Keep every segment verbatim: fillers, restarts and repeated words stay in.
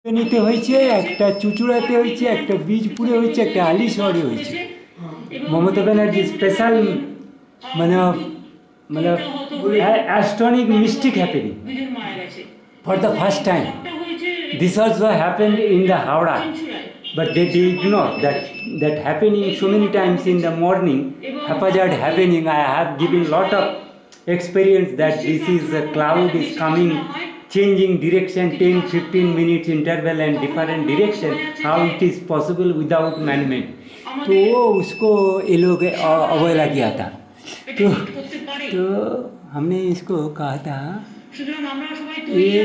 নিতে হয়েছে, একটা চুচুড়াতে হয়েছে, একটা বীজপুরে হয়েছে, একটা হালিশহরে হয়েছে। মমতা ব্যানার্জি স্পেশাল মানে মানে astronic mystic happening for the first time. This also happened in the Howrah, but they did ignore that that happening so many times in the morning. Haphazard happening. I have given lot of experience that this is a cloud is coming, changing direction ten fifteen minutes interval and different direction. How it is possible without man-made? तो उसको ये लोग अवहेला किया था। तो तो हमने इसको कहा था ये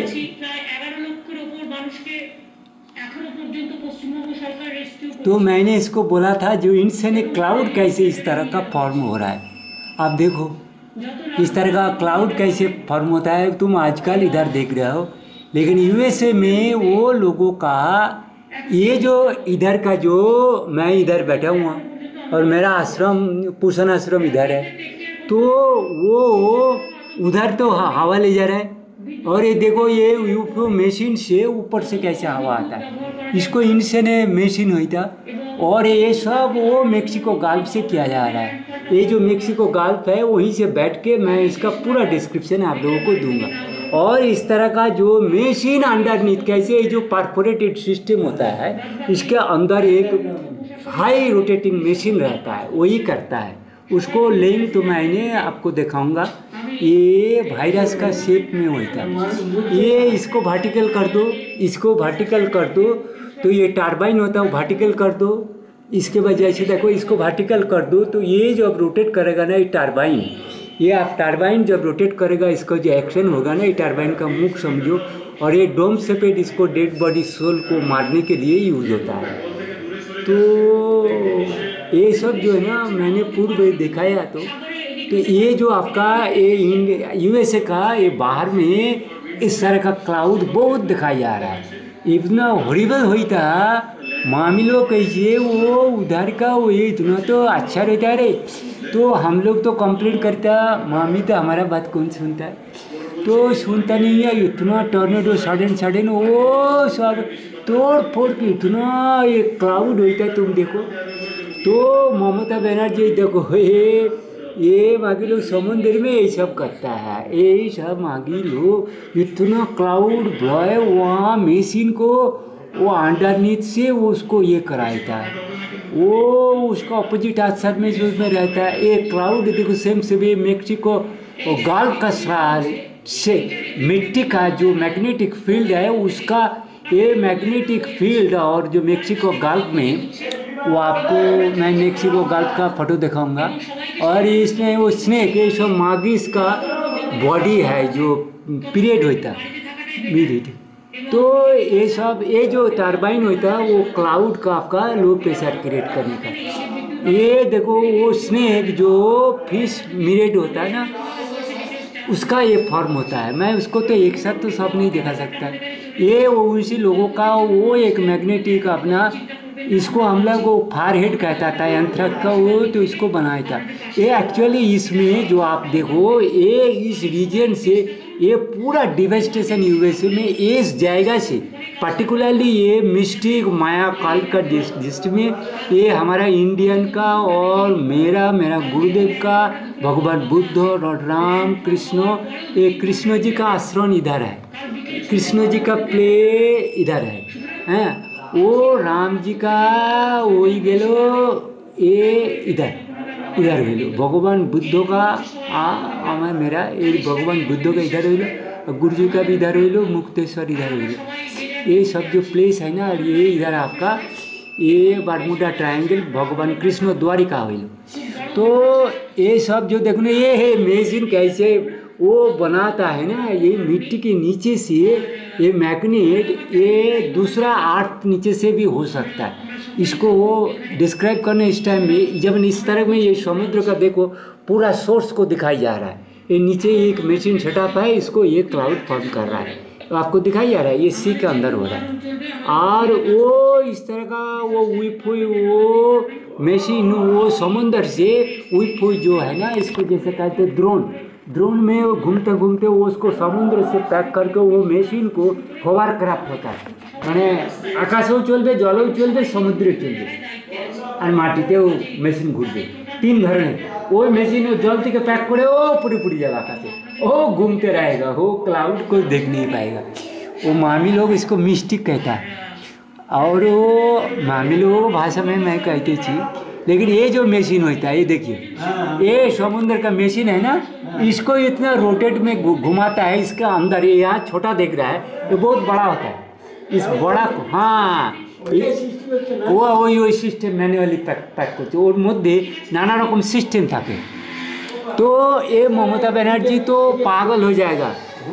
तो मैंने इसको बोला था जो इनसे क्लाउड कैसे इस तरह का फॉर्म हो रहा है। आप देखो इस तरह का क्लाउड कैसे फॉर्म होता है। तुम आजकल इधर देख रहे हो, लेकिन यूएसए में वो लोगों का ये जो इधर का जो मैं इधर बैठा हुआ और मेरा आश्रम पूषण आश्रम इधर है, तो वो उधर तो हवा ले जा रहा है और ये देखो ये यूएफओ मशीन से ऊपर से कैसे हवा आता है। इसको इनसे ने मशीन हुई था और ये सब वो मेक्सिको गाल्फ से किया जा रहा है। ये जो मेक्सिको गाल्फ है वहीं से बैठ के मैं इसका पूरा डिस्क्रिप्शन आप लोगों को दूंगा। और इस तरह का जो मशीन अंडरनीथ कैसे ये जो परफोरेटेड सिस्टम होता है, इसके अंदर एक हाई रोटेटिंग मशीन रहता है, वही करता है। उसको लिंक तो मैंने आपको दिखाऊंगा। ये वायरस का शेप में होता है। ये इसको वर्टिकल कर दो, इसको वर्टिकल कर दो तो ये टर्बाइन होता है, वो वर्टिकल कर दो। इसके वजह से देखो इसको वर्टिकल कर दो तो ये जब रोटेट करेगा ना ये टर्बाइन, ये आप टर्बाइन जब रोटेट करेगा इसका जो एक्शन होगा ना, ये टर्बाइन का मुख समझो। और ये डोम सेपेड इसको डेड बॉडी सोल को मारने के लिए यूज होता है। तो ये सब जो है ना मैंने पूर्व दिखाया। तो तो ये जो आपका ये यूएसए का ये बाहर में इस तरह का क्लाउड बहुत दिखाई जा रहा है। इतना हॉरिबल हुई था मामलों कैसे वो उधर का वो ये इतना तो अच्छा रहता है रे। तो हम लोग तो कंप्लेंट करता, मामी तो हमारा बात कौन सुनता है, तो सुनता नहीं है। इतना टॉर्नेडो सडन सडन वो सब तोड़ फोड़ के इतना ये क्लाउड होता है तुम देखो। तो ममता बनर्जी देखो ये ये मागी लोग समुद्र में ये सब करता है, यही सब मागी लोग इतना क्लाउड ब्लॉय वहाँ मशीन को वो अंडरनीथ से वो उसको ये कराता है, वो उसका अपोजिट आसर में जो उसमें रहता है। ये क्लाउड देखो सेम से भी मेक्सिको गाल्फ का से मिट्टी का जो मैग्नेटिक फील्ड है उसका ये मैग्नेटिक फील्ड और जो मेक्सिको गाल्फ में वो आपको मैं मेक्सिको गाल्फ का फोटो दिखाऊंगा। और इसमें वो स्नेक ये सब मागिस का बॉडी है जो पीरियड होता है मिनट। तो ये सब ये जो टर्बाइन होता है वो क्लाउड का आपका लो प्रेशर क्रिएट करने का। ये देखो वो स्नेक जो फिश मिरेड होता है ना उसका ये फॉर्म होता है। मैं उसको तो एक साथ तो सब नहीं दिखा सकता। ये वो उसी लोगों का वो एक मैग्नेटिक अपना इसको हम लोग वो फारहेड कहता था यंत्रक का, वो तो इसको बनाया था। ये एक्चुअली इसमें जो आप देखो ये इस रीजन से ये पूरा डिवेस्टेशन यूएसए में इस जगह से पर्टिकुलरली ये मिस्टिक माया काल का डिस्ट्रिक्ट में ये हमारा इंडियन का और मेरा मेरा गुरुदेव का भगवान बुद्ध और राम कृष्ण, ये कृष्ण जी का आश्रम इधर है, कृष्ण जी का प्ले इधर है, हैं वो राम जी का वही गेलो ये इधर इधर गेलो भगवान बुद्ध का आ मेरा ये भगवान बुद्ध का इधर होलो, गुरु जी का भी इधर होलो, मुक्तेश्वर इधर होलो। ये सब जो प्लेस है ना ये इधर आपका ये बरमुडा ट्रायंगल भगवान कृष्ण द्वारिका होलो। तो ये सब जो देखो ये है मशीन कैसे वो बनाता है ना, ये मिट्टी के नीचे से ये मैग्नेट ये दूसरा आर्थ नीचे से भी हो सकता है। इसको वो डिस्क्राइब करने इस टाइम में जब इस तरह में ये समुद्र का देखो पूरा सोर्स को दिखाई जा रहा है। ये नीचे एक मशीन सेटअप है, इसको ये क्लाउड फॉर्म कर रहा है, तो आपको दिखाई जा रहा है ये सी के अंदर हो रहा है। और वो इस तरह का वो विफुई वो मशीन वो समुद्र से विफुई जो है ना इसको जैसे कहते हैं ड्रोन ड्रोन में वो घूमते घूमते वो उसको समुद्र से पैक करके वो मशीन को होवर क्राफ्ट होता है। মানে আকাশেও চলবে, জলেও চলবে, সমুদ্রে চলবে, আর মাটিতেও মেশিন ঘুরবে। तीन धरने वो मशीन जल থেকে पैक करे वो पूरी पूरी जगह आकाश वो घूमते रहेगा, वो क्लाउड को देख नहीं पाएगा। वो मामी लोग इसको मिस्टिक कहता है, और वो मामी लोगों को भाषा में मैं कहती थी। लेकिन ये जो मशीन होता है, ये देखिए, ये समुद्र का मशीन है ना, इसको इतना रोटेट में घुमाता है। इसका अंदर ये यहाँ छोटा देख रहा है, ये बहुत बड़ा होता है। इस बड़ा को हाँ वो ওই ওই সিস্টেম ম্যানুয়ালি প্যাক প্যাক করছে, ওর মধ্যে নানা রকম সিস্টেম থাকে। तो ये ममता बनर्जी तो पागल हो जाएगा।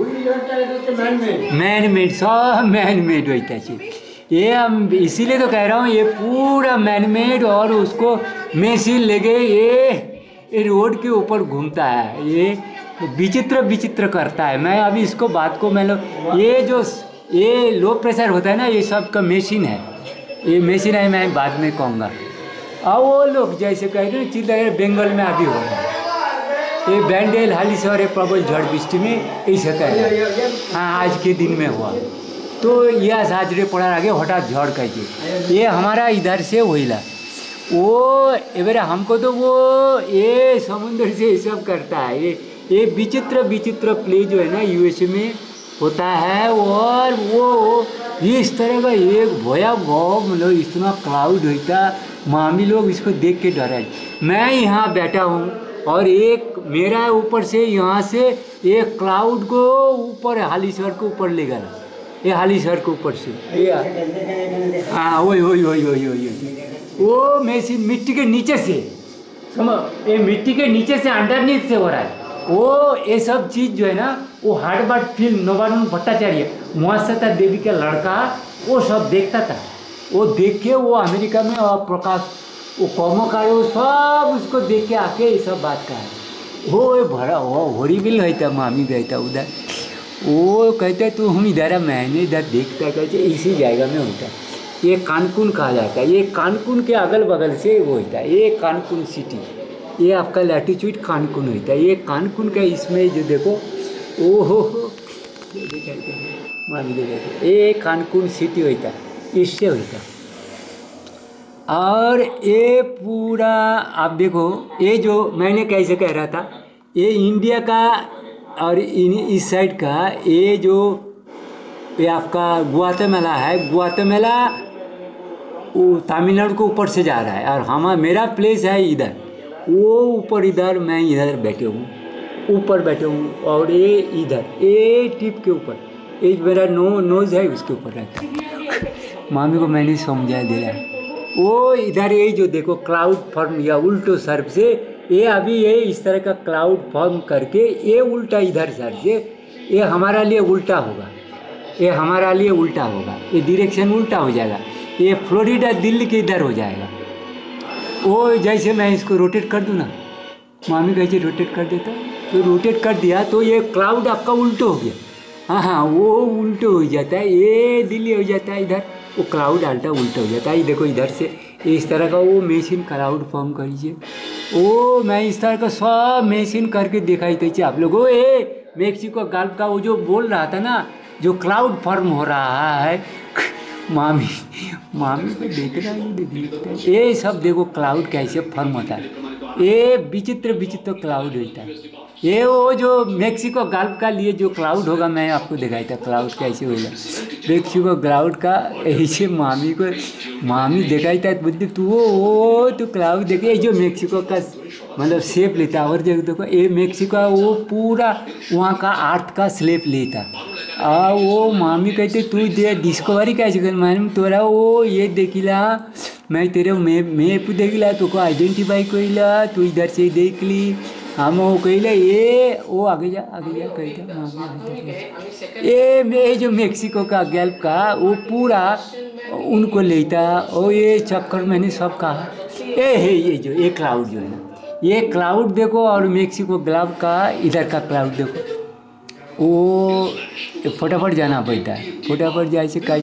मैन मेड, सब मैन मेड होता है ये। हम इसीलिए तो कह रहा हूँ, ये पूरा मैन मेड, और उसको मशीन लेके ये ये रोड के ऊपर घूमता है, ये विचित्र विचित्र करता है। मैं अभी इसको बात को मैं लो, ये जो ये लो प्रेशर होता है ना, ये सब का मशीन है, ये मशीन है, मैं बाद में कहूँगा। और वो लोग जैसे कह रहे हैं चिल्ला रहे, बंगाल में अभी हो रहा है ये बैंडेल हालीश्वर है, प्रबल झड़ वृष्टि में ऐसे कह रहे हैं। हाँ आज के दिन में हुआ, तो यह साजरे पड़ा आगे हठात झड़ कहते, ये हमारा इधर से वहीला वो एबारे हमको तो वो ये समुद्र से ये सब करता है। ये ये विचित्र विचित्र प्ले जो है ना यूएसए में होता है, और वो इस तरह का एक भयावह मतलब इतना क्लाउड होता, मामी लोग इसको देख के डरा। मैं यहाँ बैठा हूँ और एक मेरा ऊपर से यहाँ से एक क्लाउड को ऊपर हालीश्वर के ऊपर ले गया, ये हालीश्वर के ऊपर से, हाँ वही वही वही वही वही वो मशीन मिट्टी के नीचे से, समझ, ये मिट्टी के नीचे से अंडरनीथ से हो रहा है। वो ये सब चीज़ जो है ना, वो हार्ड बार्ट फिल्म नवानंद भट्टाचार्य, मुआस्सता देवी का लड़का, वो सब देखता था। वो देख के वो अमेरिका में और प्रकाश वो कॉमोकार वो सब उसको देख के आके ये सब बात कहा। वो भरा वो हॉरिबल होता, मामी रहता उधर, वो कहते तू हम इधर मैंने इधर देखता, कहते इसी जगह में होता। ये कानकुन कहा जाता है, ये कानकुन के अगल बगल से वो होता है, ये कानकुन सिटी, ये आपका लैटिट्यूड कानकुन होता है। ये कानकुन का इसमें जो देखो, ओहो मामी देखो, ये कानकुन सिटी होता है, इससे होता। और ये पूरा आप देखो, ये जो मैंने कैसे कह रहा था, ये इंडिया का और इन इस साइड का ये जो ये आपका ग्वाटेमाला है, ग्वाटेमाला वो तमिलनाडु के ऊपर से जा रहा है, और हमारा मेरा प्लेस है इधर, वो ऊपर इधर, मैं इधर बैठे हूँ, ऊपर बैठे हूँ, और ये इधर ये टिप के ऊपर, ये मेरा नो नोज है उसके ऊपर रहता है। मामी को मैंने समझा दिया, वो इधर ये जो देखो क्लाउड फॉर्म या उल्टो सर्फ से, ये अभी ये इस तरह का क्लाउड फॉर्म करके ये उल्टा इधर सर से, ये हमारा लिए उल्टा होगा, ये हमारा लिए उल्टा होगा, ये डायरेक्शन उल्टा हो जाएगा, ये फ्लोरिडा दिल्ली के इधर हो जाएगा। वो जैसे मैं इसको रोटेट कर दूँ ना, मामी कैसे रोटेट कर देता, तो रोटेट कर दिया तो ये क्लाउड आपका उल्टो हो गया। हाँ हाँ वो उल्टो हो जाता है, ये दिल्ली हो जाता है इधर, वो क्लाउड आल्टा उल्टा हो जाता है। ये देखो इधर से इस तरह का वो मशीन क्लाउड फॉर्म करिए, वो मैं इस तरह का सब मशीन करके दिखाई थी आप लोगों। ये मेक्सिको गल्फ का वो जो बोल रहा था ना, जो क्लाउड फॉर्म हो रहा है, मामी मामी को देख रहा है, ये सब देखो क्लाउड कैसे फॉर्म होता है, ये विचित्र विचित्र क्लाउड होता है। ये वो जो मेक्सिको गल्फ का लिए जो क्लाउड होगा, मैं आपको दिखाई था क्लाउड कैसे होगा मेक्सिको क्लाउड का। ऐसे मामी को मामी दिखाई था, बोलती तू वो वो तो क्लाउड देखे, जो मेक्सिको का मतलब शेप लेता है। और जो देखो ये मेक्सिको वो पूरा वहाँ का अर्थ का स्लेप लेता। आ वो मामी कहते तू दे डिस्कवरी कैसे कर, मैंने तोरा वो ये देखिला, मैं तेरे मैप मैप देखिला, तुको आइडेंटिफाई कइला, तू इधर से देख ली, हम वो कहला ये वो आगे जा आगे जा कहता ये मैं जो मेक्सिको का गल्फ का वो पूरा उनको लेता। और ये चक्कर मैंने सब कहा, ये है ये जो ये क्लाउड जो है ना, ये क्लाउड देखो, और मेक्सिको गल्फ का इधर का क्लाउड देखो, वो फटाफट जाना पड़ता है, फटाफट जैसे